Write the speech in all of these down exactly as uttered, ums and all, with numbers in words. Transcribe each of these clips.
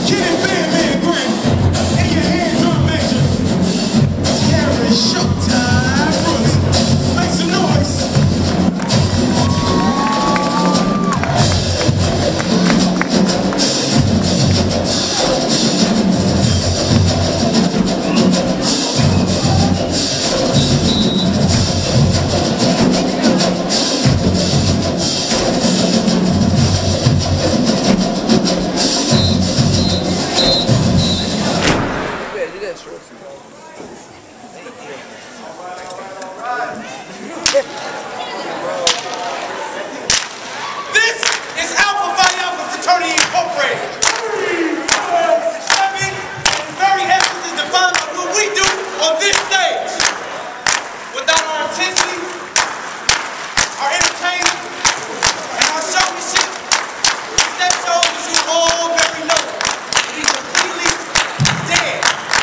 This is Alpha-A Fraternity Incorporated. Stepping and very emphasis defined by what we do on this stage. Without our intensity, our entertainment, and our showmanship, that shows as you all very know to be completely dead.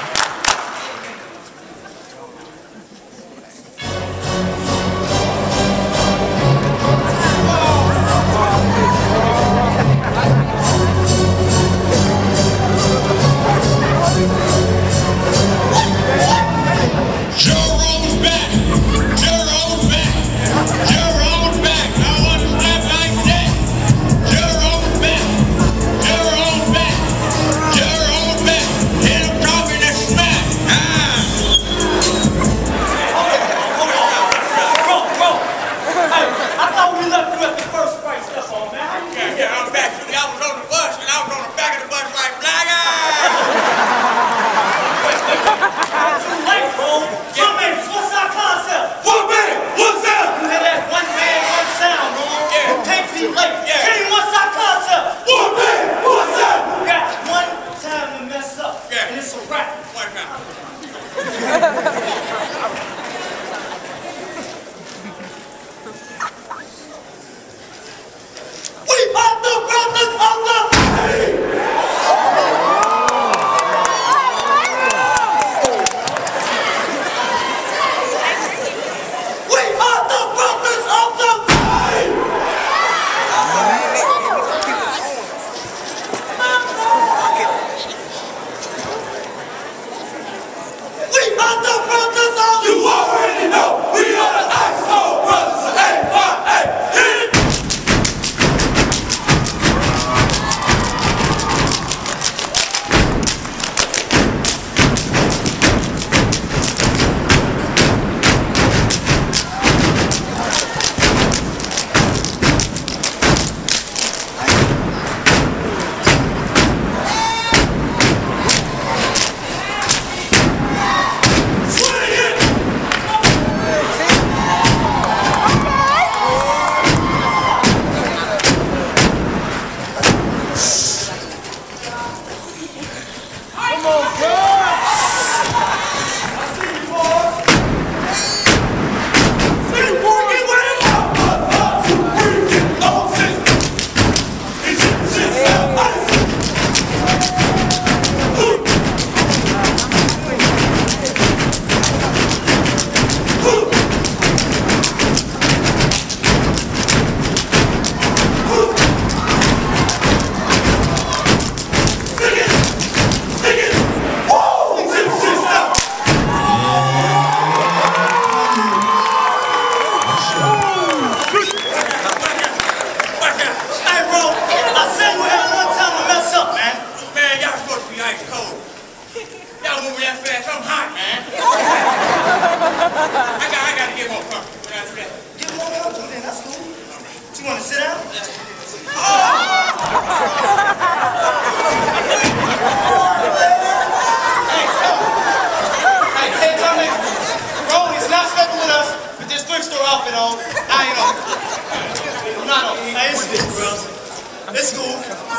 It's cool.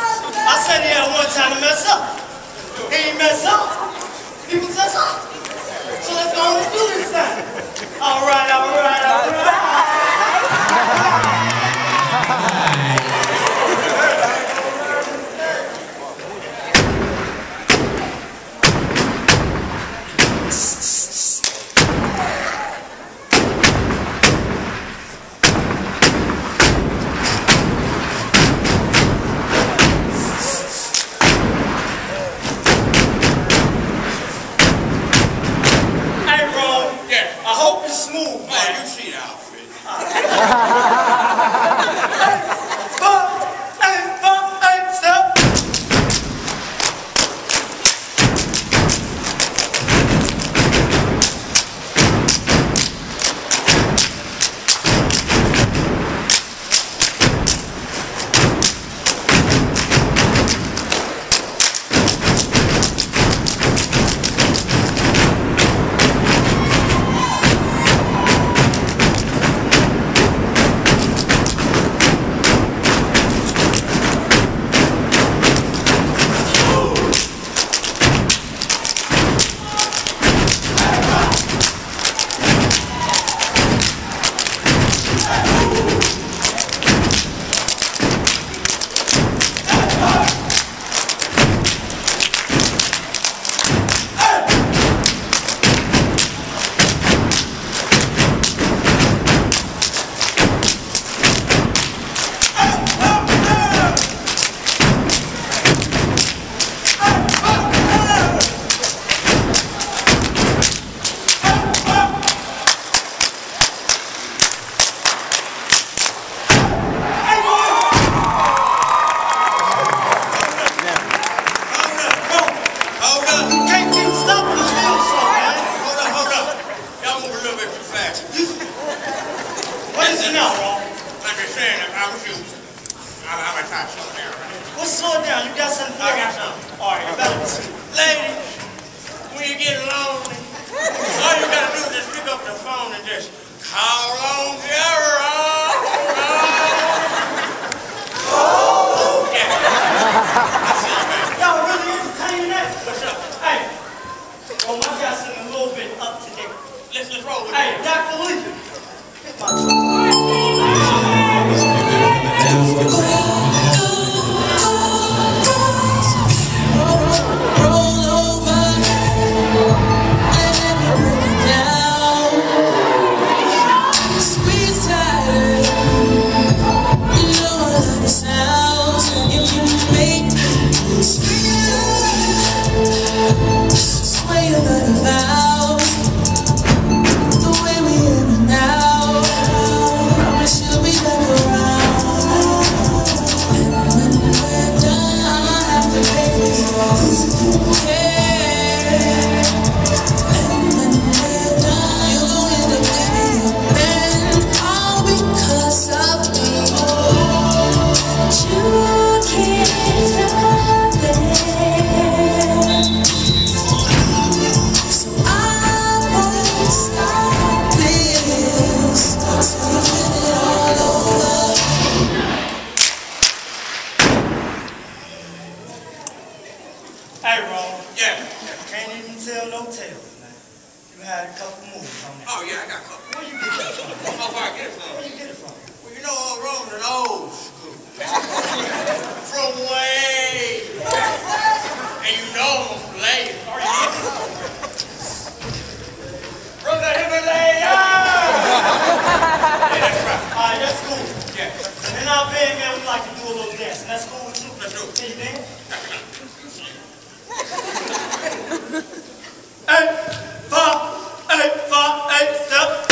I said he had one time to mess up. He ain't mess up. He was mess up. So let's go and do this thing. All right, all right, all right. slow it down. You got something for I got something. All right, you better be sweet. Ladies, when you get lonely, all you gotta do is just pick up the phone and just call on Jerry. Oh, yeah. I see you, man. Y'all really entertaining that? What's up? Hey, well, I got something a little bit up to date. Let's let's roll with Hey, it. Doctor Lee. Hit my truck. Hey, Ron. Yeah. Can't even tell no tales, man. You had a couple moves on that. Oh yeah, I got a couple. Where you get that from? How far I get it from? Where you get it from? Well, you know, old Rome's an old school. From way back. And you know I'm gonna play it. Brother Himalaya! Yeah, that's right. All right, that's cool. Yeah. And in our band, man, we like to do a little dance. And that's cool with you? Let's do it. Can you dance? Eight, five, eight, five, eight, step.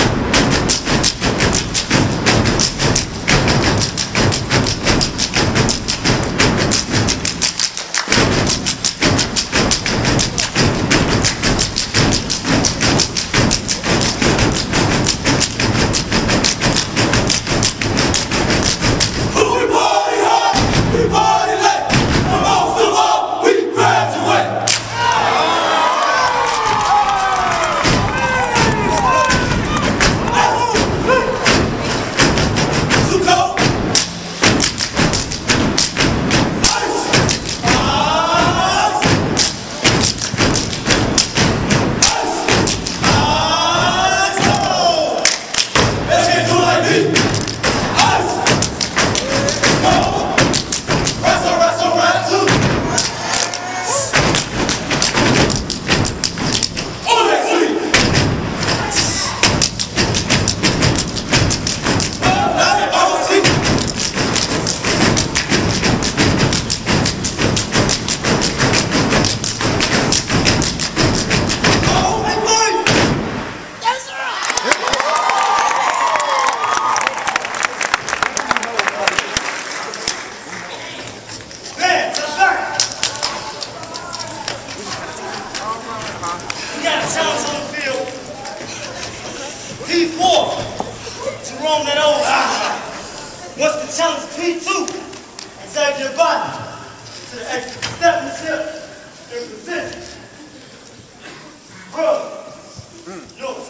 P four to roam that old ah. Once the challenge P two and save your body to the extra step and step in position. Bro, yours.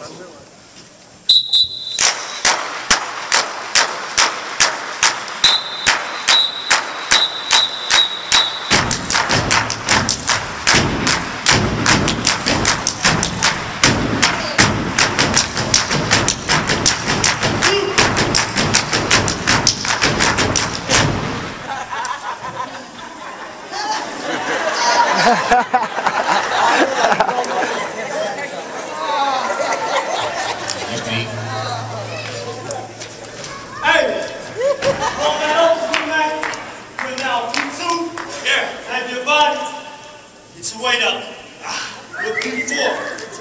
Hey, on that old school man, we're now P two. Yeah. Have your body, get your weight up. With P four.